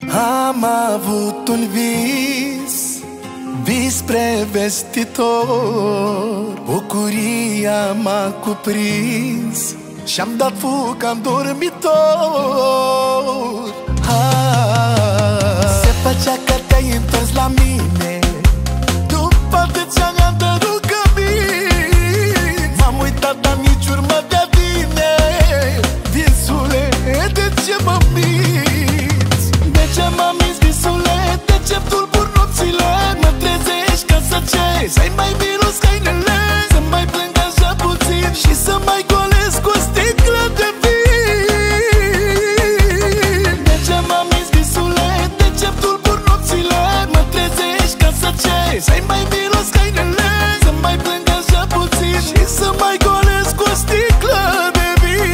Am avut un vis spre vestitor. Bucuria m-a cuprins și-am dat fuga în dormitor. Se făcea că te-ai întors la mine după atâția ani de rugămini. M-am uitat, dar nici urmă de tine. Visule, de ce mă minți? De ce mă minți, visule? De ce tulburi nopțile? Mă trezești ca să ceri să-i mai miros hainele, să mai plâng așa puțin și să mai golesc cu o sticlă de vin. De ce mă minți, visule? De ce tulburi nopțile? Mă trezești ca să ceri să-i mai miros hainele, să mai plâng așa puțin și să mai golesc cu o sticlă de vin.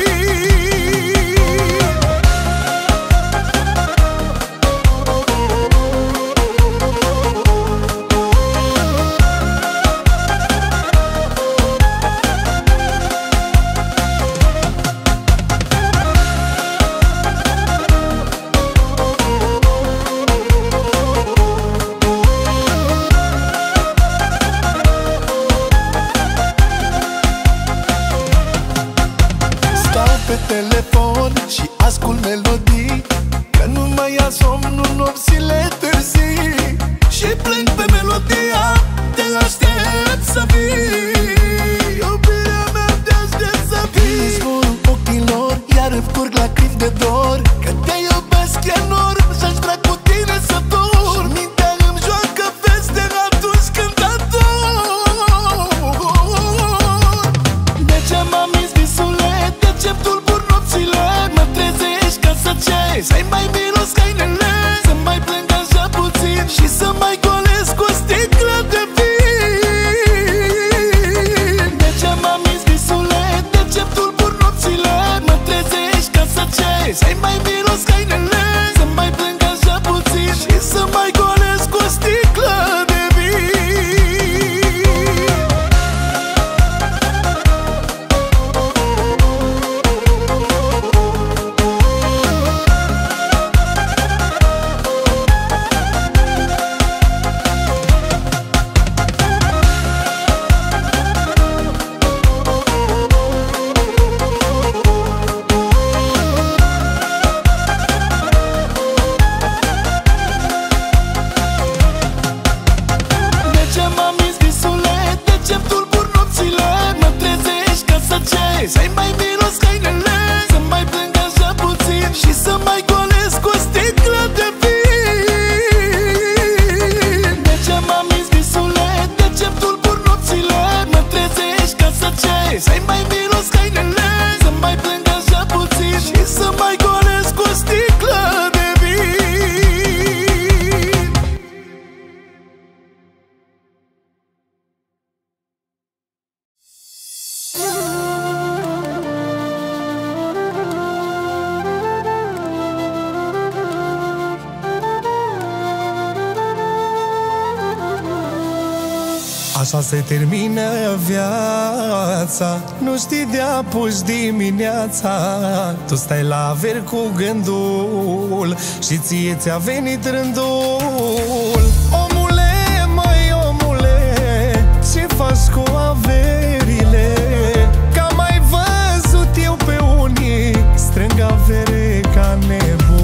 Pe telefon și ascult melodii, că nu mai ia somnul nopțile târzii. Și plâng pe melodia, te aștept să vii. Iubirea mea, te aștept să vii. Izvorul ochilor, iar îmi curg lacrimi de dor, că te iubesc enorm și-aș vrea cu tine să dorm. Mintea îmi joacă feste atunci când ador. De ce m-am minți, visule? De ce tulburi nopțile? Mă trezești ca să ceri să-i mai miros hainele, să mai plâng așa puțin și să mai golesc cu o sticlă de vin. De ce m-am minți, visule? De ce tulburi nopțile? Mă trezești ca să ceri să-i mai miros hainele, să mai plâng așa puțin și să mai golesc cu o sticlă de vin. Să-i mai miros hainele, să mai plâng așa puțin și să mai golesc cu o sticlă de vin. De ce m-am minți, visule? De ce tulburi nopțile? Mă trezești ca să ceri să-i mai miros hainele, să mai plâng așa puțin și să mai golesc cu o sticlă de vin. Așa se termină viața, nu știi de-a puși dimineața. Tu stai la ver cu gândul și ție ți-a venit rândul. Omule, măi omule, ce faci cu averile? Că am mai văzut eu pe unii strâng avere ca nebuni.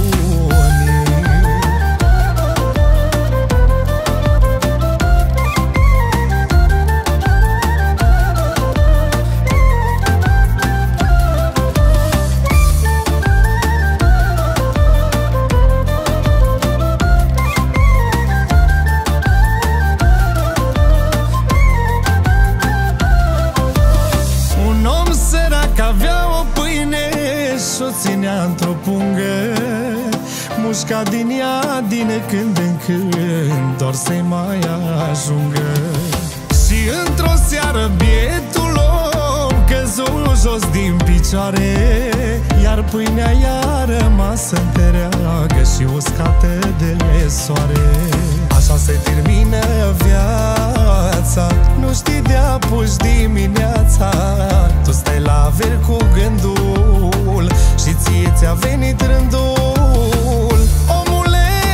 Ținea într-o pungă, mușca din ea din când în când, doar să-i mai ajungă. Și într-o seară bietul om căzu jos din picioare, iar pâinea i-a rămas întreagă și uscată de soare. Așa se termină viața, nu știi de-a puși dimineața. Tu stai la ver cu gândul și ție ți-a venit rândul. Omule,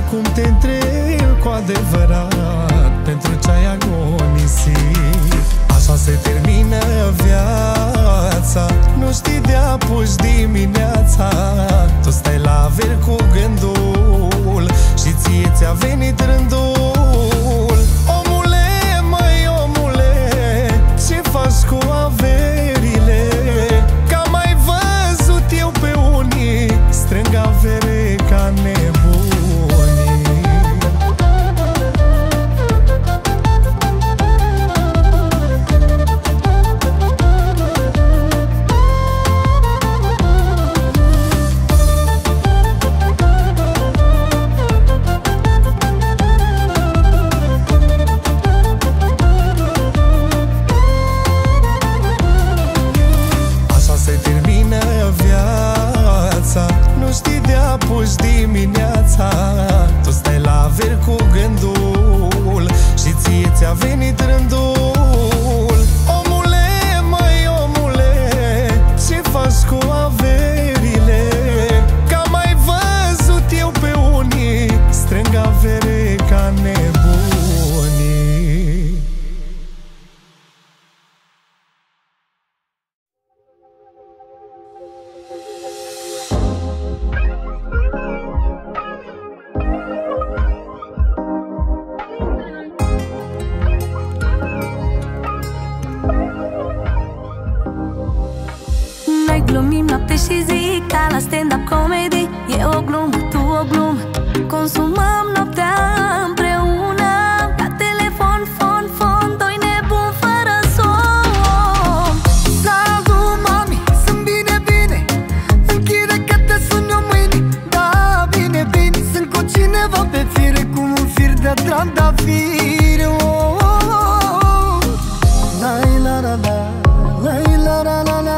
acum te întreb cu adevărat pentru ce ai agonisit. Așa se termină viața, nu știi de apuci dimineața. Tu stai la ver cu gândul și ție ți-a venit rândul. Omule, măi omule, ce faci cu averile? Că am mai văzut eu pe unii strâng avere ca nebuni. Nu știi de apuci dimineața, tu stai la ver cu gândul și ție ți-a venit rândul. Omule, măi omule, ce faci cu averile? Că am mai văzut eu pe unii strâng avere ca nebunii. Glumim noapte și zi, ca la stand-up comedy. E o glumă, tu o glumă, consumăm noaptea împreună. La telefon, fon, doi nebuni fără somn. Salut, mami, sunt bine, închide că te sun eu mâine. Da, bine, sunt cu cineva pe fire, cu un fir de trandafiri. La-i-la-la-la, la-i-la-la-la-la.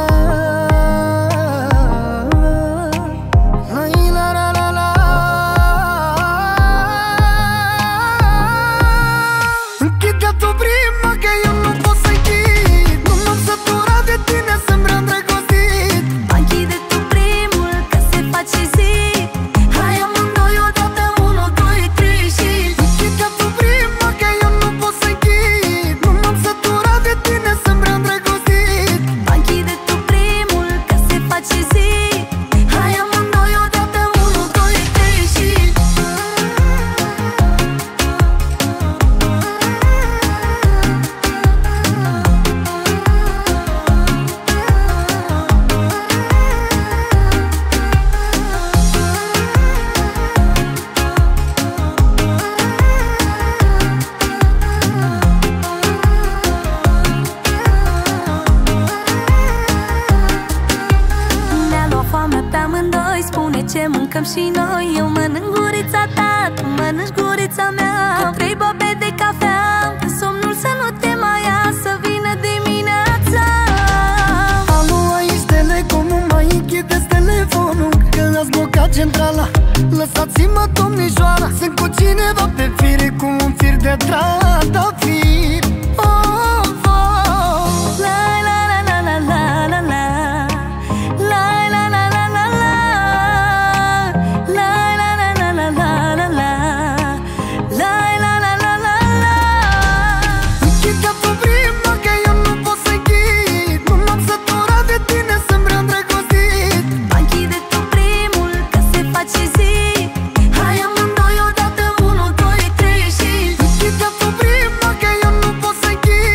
Ce mâncăm și noi? Eu mănânc gurița ta, tu mănânci gurița mea. Cu 3 bobe de cafea, somnul să nu te mai ia, să vină dimineața. Alo, aici Telecom, nu mai închideți telefonul, că ați blocat centrala. Lăsați-mă, domnișoara, sunt cu cineva pe fire, cu un fir de trandafiri. Hai amândoi odată, 1, 2, 3 și închide tu prima, că eu nu pot să închid.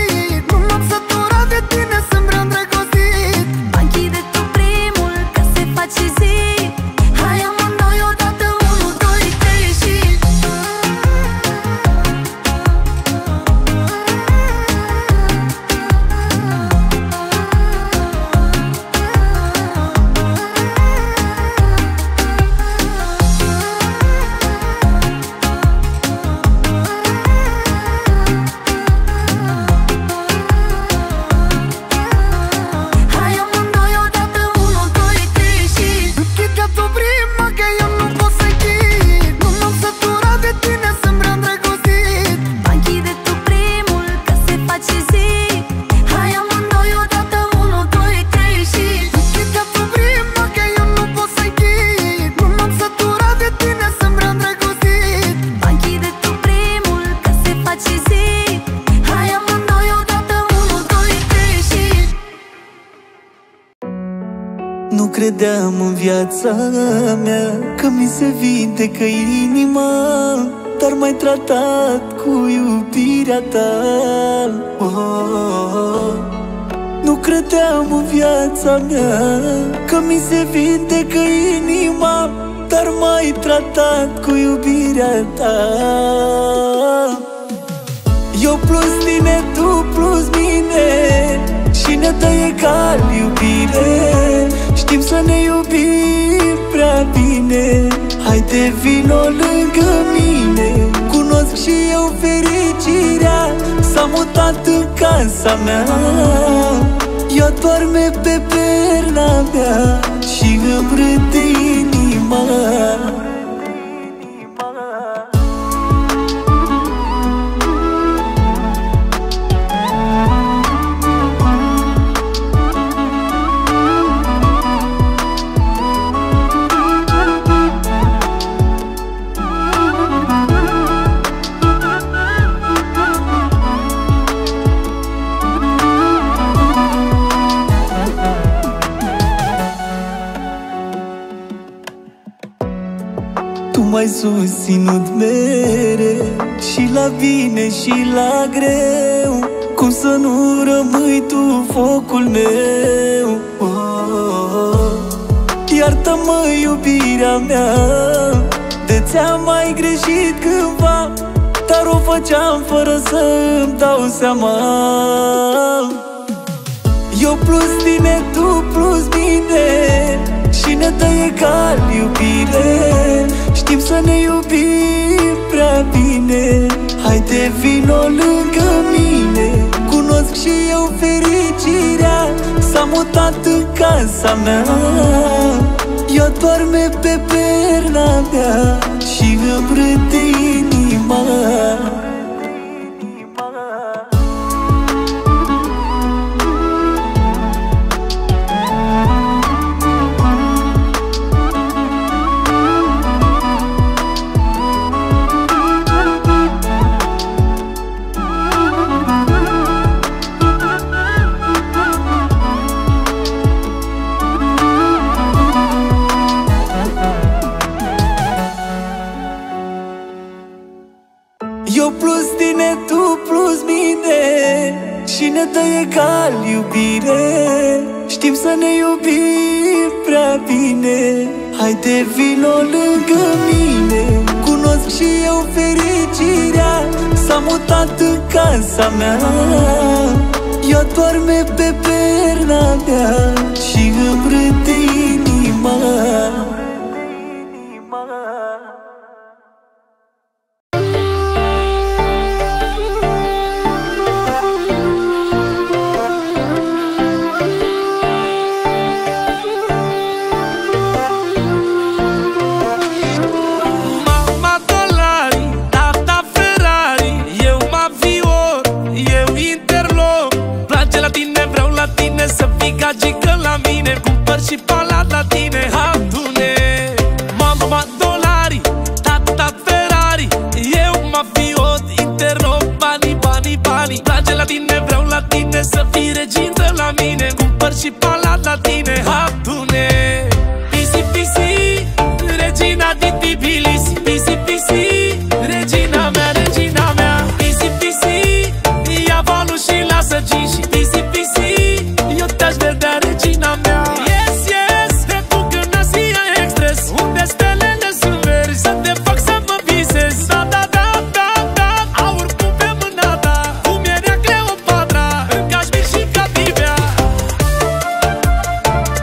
Nu credeam în viața mea că mi se vindecă inima, dar m-ai tratat cu iubirea ta. Nu credeam în viața mea că mi se vindecă inima, dar m-ai tratat cu iubirea ta. Eu plus tine, tu plus mine, și ne dă egal iubire. Știm să ne iubim prea bine. Haide vino lângă mine, cunosc și eu fericirea. S-a mutat în casa mea, ea doarme pe perna mea și îmi râde inima. M-ai susținut mereu, și la bine și la greu. Cum să nu rămâi tu focul meu? Iartă-mă, iubirea mea, de ți-am mai greșit cândva, dar o făceam fără să-mi dau seama. Eu plus tine, tu plus mine, și ne dă egal iubire. Știm să ne iubim prea bine. Haide vino lângă mine, cunosc și eu fericirea. S-a mutat în casa mea, ea doarme pe perna mea și îmi râde inima. Eu plus tine, tu plus mine, și ne dă egal iubire. Știm să ne iubim prea bine. Haide vino lângă mine, cunosc și eu fericirea. S-a mutat în casa mea, ea doarme pe perna mea și îmi râde inima. Gagică la mine, cumpăr și palat la tine, adune. Mama dolari, tata Ferrari, eu mafiot, interno, banii, banii, banii. Place la tine, vreau la tine, să fii regintă la mine, cumpăr și palat la tine, adune. Pisi, pisi, regina din Tbilisi. Pisi, pisi, regina mea, regina mea. Pisi, pisi, ia valul și lasă ginși. Pisi, pisi, eu te-aș vedea, regina mea. Yes, yes, te duc în Asia Express, unde stelele sunt verzi, să te fac să mă visezi. Da, da, da, da, da, aur cu pe mâna ta, cum era Cleopatra, în Cașmir și Cativea.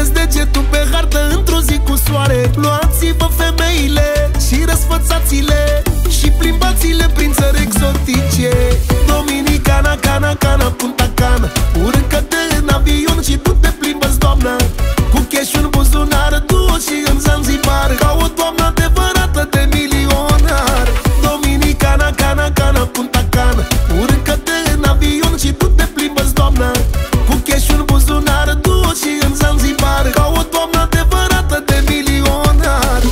Puneți degetul pe hartă într-o zi cu soare. Luați-vă femeile și răsfățați-le și plimbați-le prin țări exotice. Dominicana, Cana, Cana, Punta Cana. Urcă-te în avion și tu te plimbă-ți, doamnă, cu cash în buzunar, du-o și în Zanzibar, ca o doamnă adevărată de milionar. Dominicana, Cana, Cana, Punta Cana. Urcă-te în avion și tu te plimbă-ți, doamnă, cu cash în buzunar, du-o și în Zanzibar, ca o doamnă adevărată de milionar.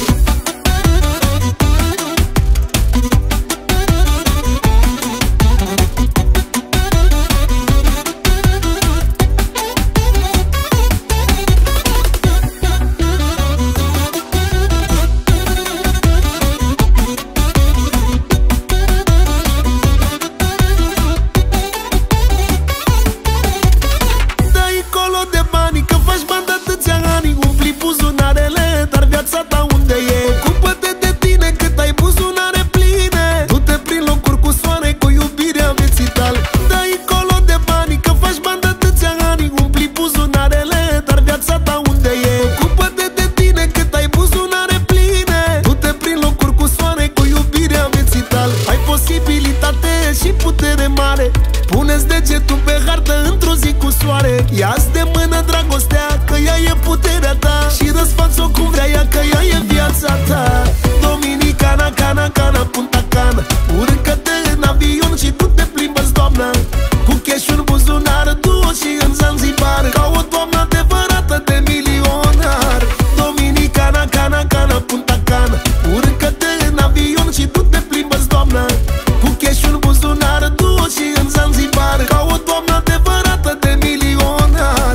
Și putere mare. Puneți degetul pe hartă într-o zi cu soare. Ia-ți de mână dragostea, că ea e puterea ta, și răsfați-o cum vrea ea, că ea e viața ta. Dominicana, Cana, Cana, Punta Cana. Urcă-te în avion și tu te plimbă-ți, doamnă, cu cash în buzunar, du-o și în Zanzibar, ca o doamnă adevărată de milionar. Dominicana, Cana, Cana, Punta Cana. Urcă-te în avion și tu te plimbă-ți, doamnă, cu cash în buzunar, du-o și în Zanzibar, ca o doamnă adevărată de milionar.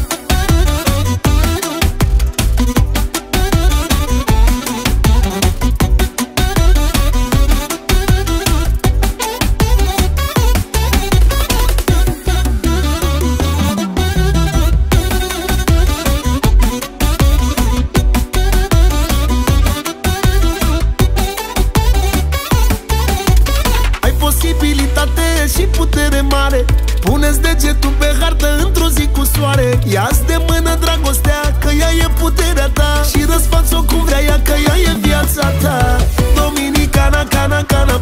Și putere mare. Puneți degetul pe hartă într-o zi cu soare. Ia-ți de mână dragostea, că ea e puterea ta, și răsfați-o cum vrea ea, că ea e viața ta. Dominicana, Cana, Cana,